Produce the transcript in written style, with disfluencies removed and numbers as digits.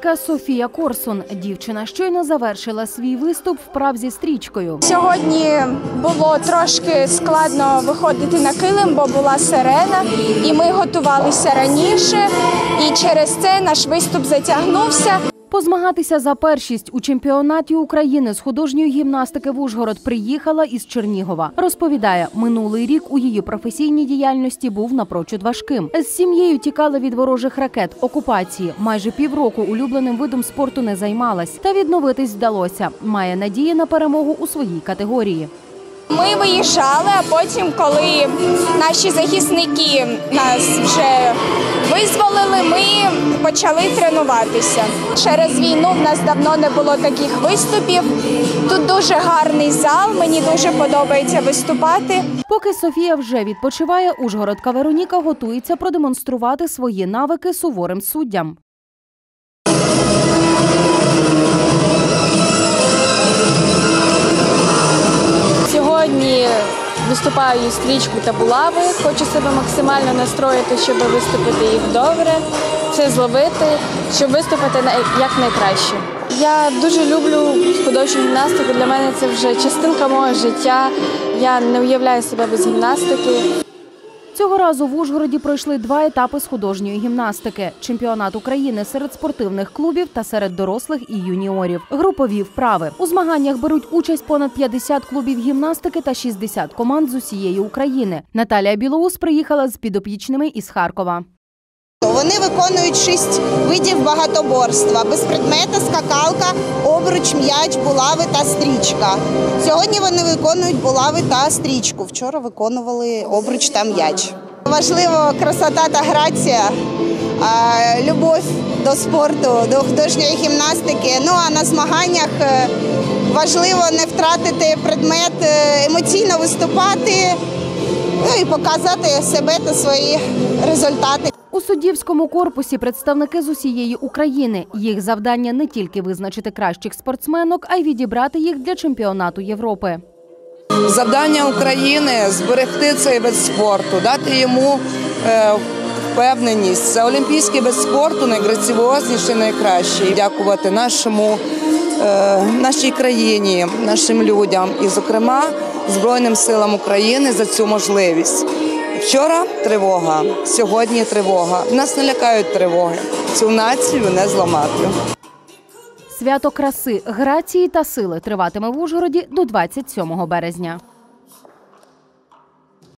гімнастка Софія Корсун. Дівчина щойно завершила свій виступ вправ зі стрічкою. Сьогодні було трошки складно виходити на килим, бо була сирена, і ми готувалися раніше, і через це наш виступ затягнувся. Позмагатися за першість у чемпіонаті України з художньої гімнастики в Ужгород приїхала із Чернігова. Розповідає, минулий рік у її професійній діяльності був напрочуд важким. З сім'єю тікала від ворожих ракет, окупації. Майже півроку улюбленим видом спорту не займалась. Та відновитись вдалося. Має надії на перемогу у своїй категорії. Ми виїжджали, а потім, коли наші захисники нас вже визволили, ми почали тренуватися. Через війну в нас давно не було таких виступів. Тут дуже гарний зал, мені дуже подобається виступати. Поки Софія вже відпочиває, ужгородка Вероніка готується продемонструвати свої навики суворим суддям. Сьогодні виступаю і стрічку та булави. Хочу себе максимально настроїти, щоб виступити їх добре, все зловити, щоб виступити якнайкраще. Я дуже люблю художню гімнастику, для мене це вже частинка мого життя. Я не уявляю себе без гімнастики. Цього разу в Ужгороді пройшли 2 етапи з художньої гімнастики – чемпіонат України серед спортивних клубів та серед дорослих і юніорів, групові вправи. У змаганнях беруть участь понад 50 клубів гімнастики та 60 команд з усієї України. Наталія Білоус приїхала з підопічними із Харкова. Вони виконують 6 видів багатоборства – безпредметна, скакалка, обруч, м'яч, булави та стрічка. Сьогодні вони виконують булави та стрічку, вчора виконували обруч та м'яч. Важливо красота та грація, любов до спорту, до художньої гімнастики. Ну а на змаганнях важливо не втратити предмет, емоційно виступати, ну і показати себе та свої результати. У суддівському корпусі представники з усієї України. Їх завдання не тільки визначити кращих спортсменок, а й відібрати їх для чемпіонату Європи. Завдання України – зберегти цей вид спорту, дати йому впевненість. Це олімпійський вид спорту, найграціозніший, найкращий. Дякувати нашій країні, нашим людям і, зокрема, Збройним силам України за цю можливість. Вчора тривога, сьогодні тривога. Нас не лякають тривоги. Цю націю не зламати. Свято краси, грації та сили триватиме в Ужгороді до 27 березня.